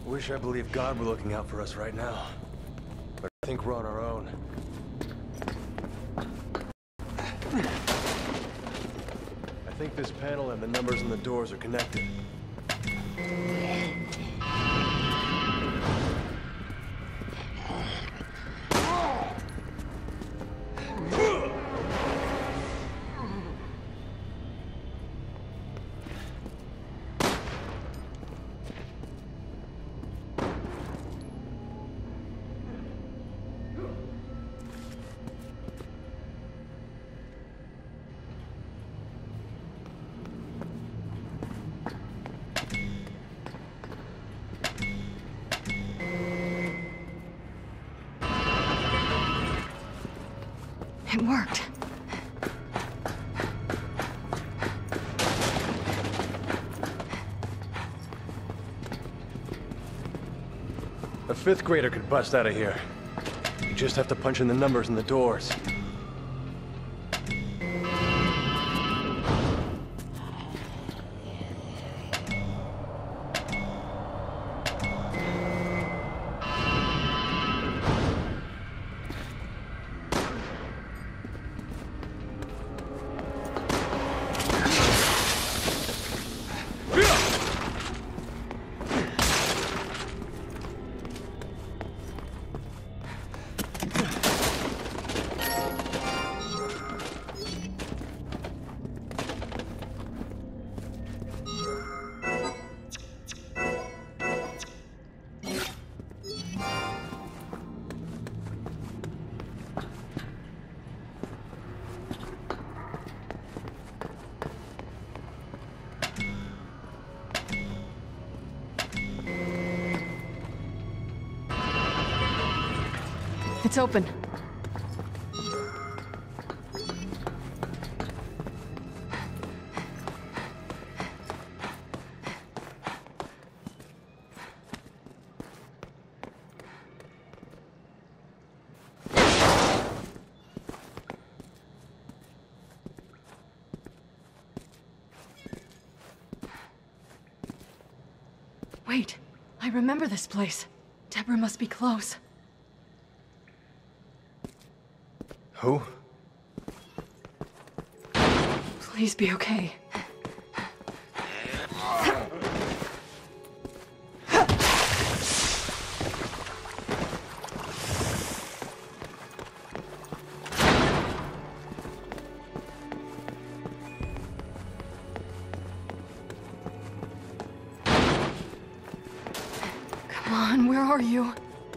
Wish I believed God were looking out for us right now. But I think we're on our own. I think this panel and the numbers on the doors are connected. It worked. A fifth grader could bust out of here. You just have to punch in the numbers in the doors. It's open. Wait, I remember this place. Deborah must be close. Who? Please be okay. Come on, where are you?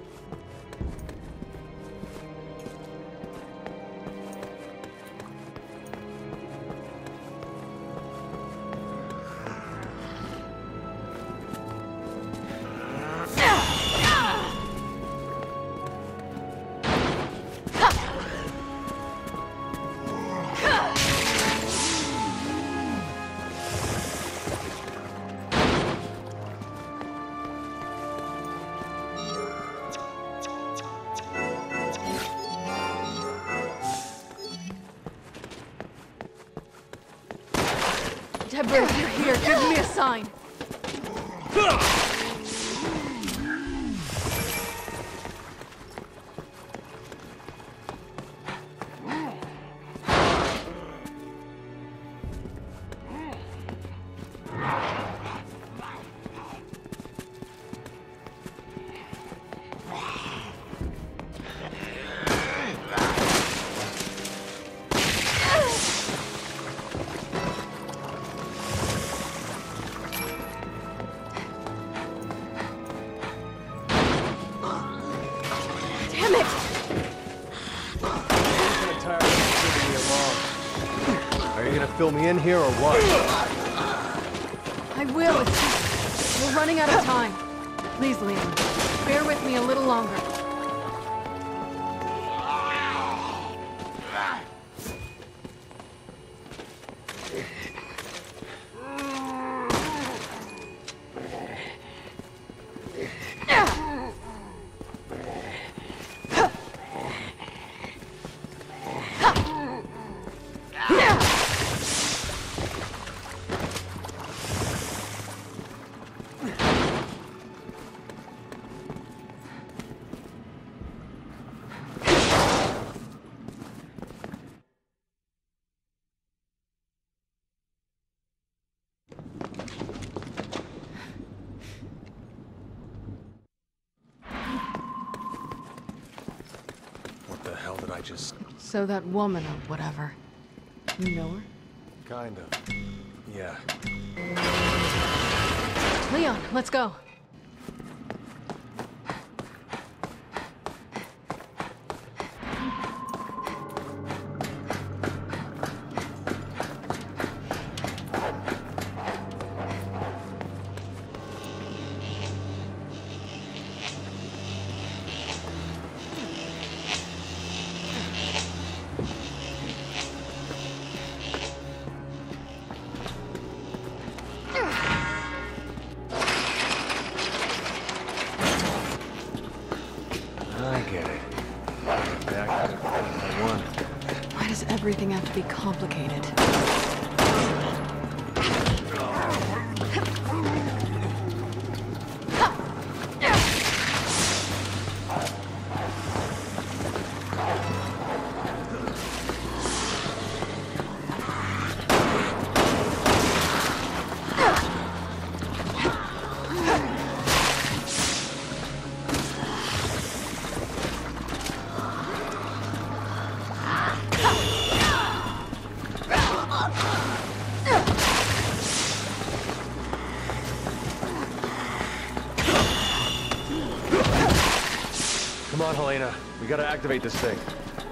Deborah, if you're here, give me a sign. Damn it! I'm tired of keeping me along. Are you gonna fill me in here or what? I will. It's just, we're running out of time. Please, Liam, bear with me a little longer. I just... So that woman or whatever, you know her? Kind of. Yeah. Leon, let's go. I get it. Back to I want. Why does everything have to be complicated? Come on, Helena. We gotta activate this thing.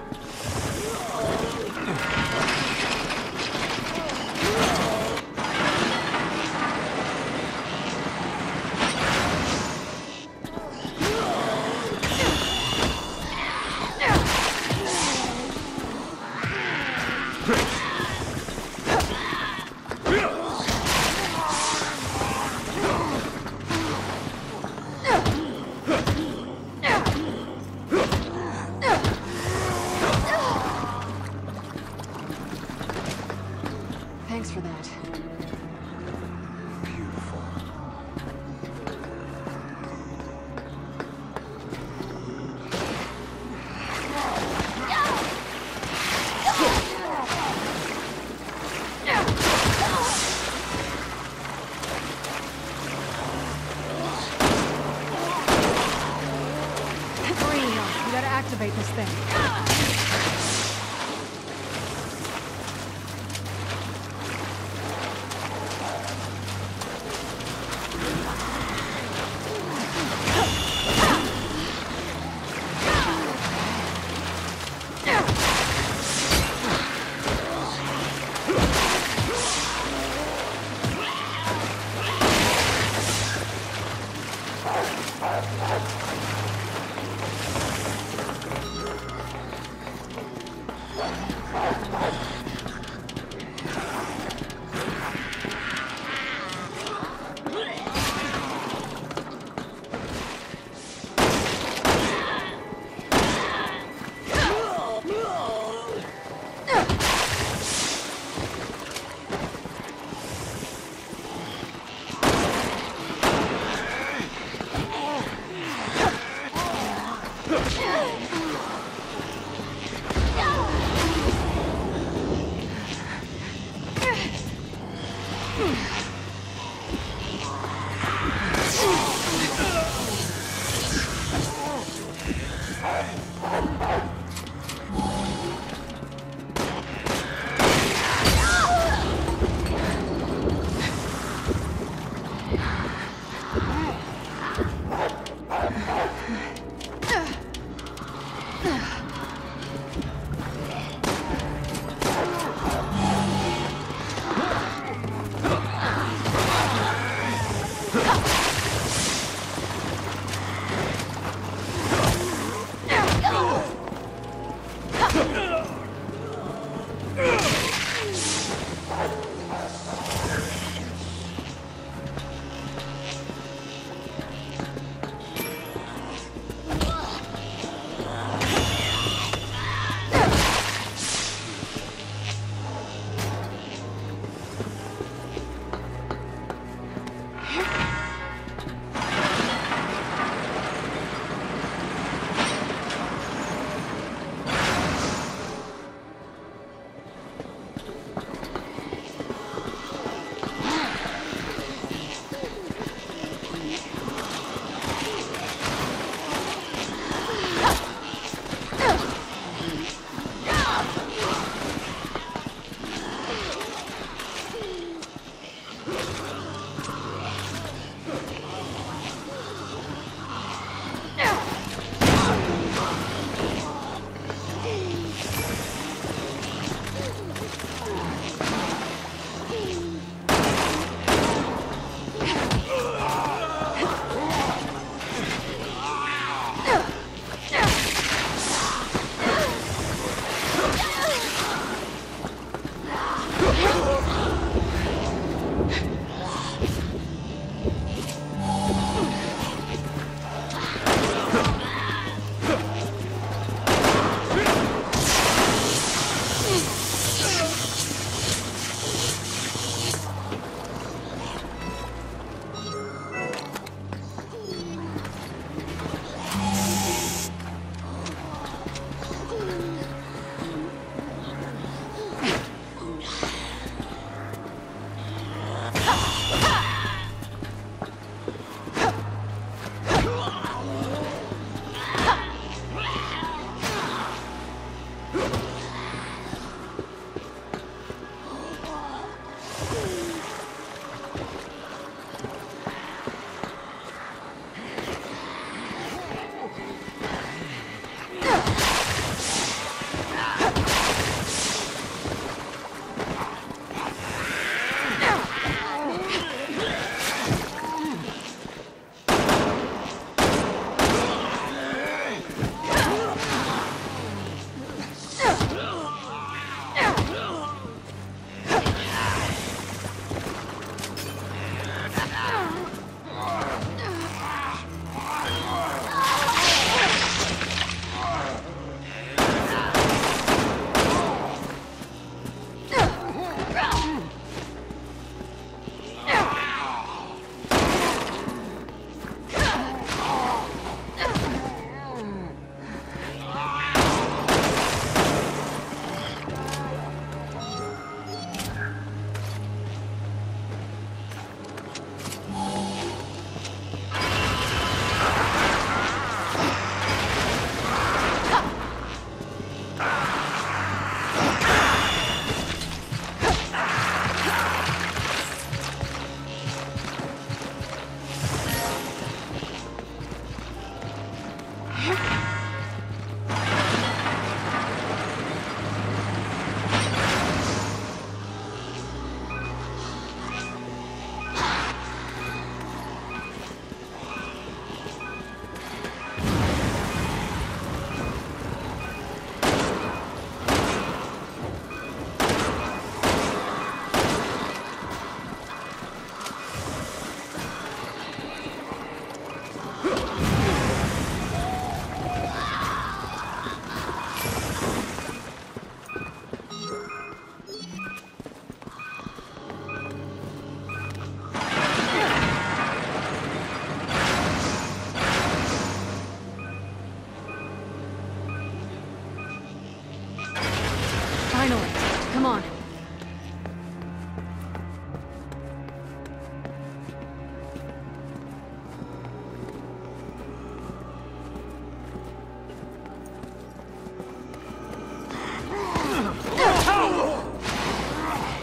Thanks for that. Beautiful. Hurry, Leon. We gotta activate this thing.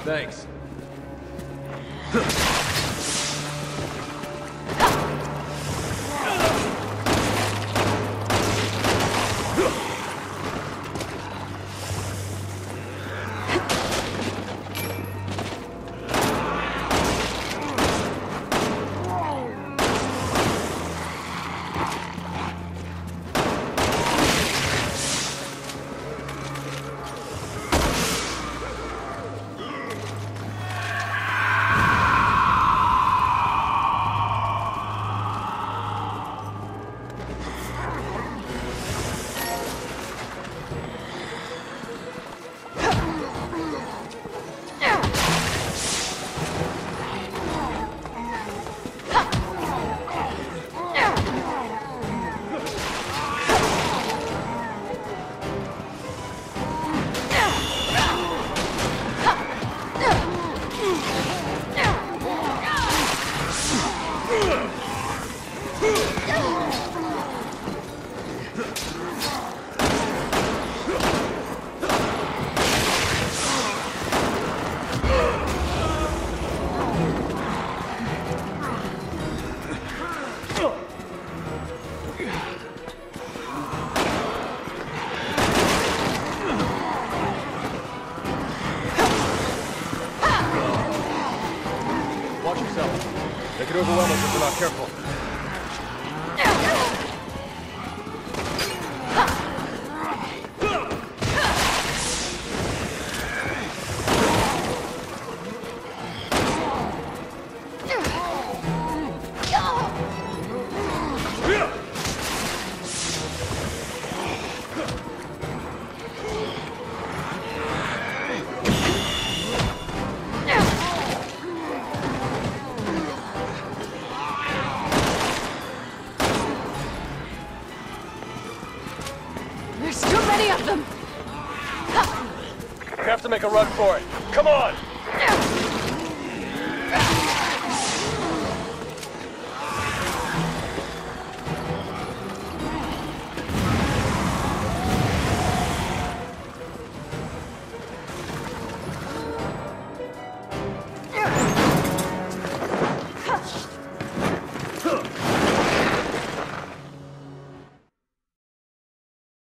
Thanks. Watch yourself. They could overwhelm us if we're not careful. There's too many of them! We have to make a run for it. Come on!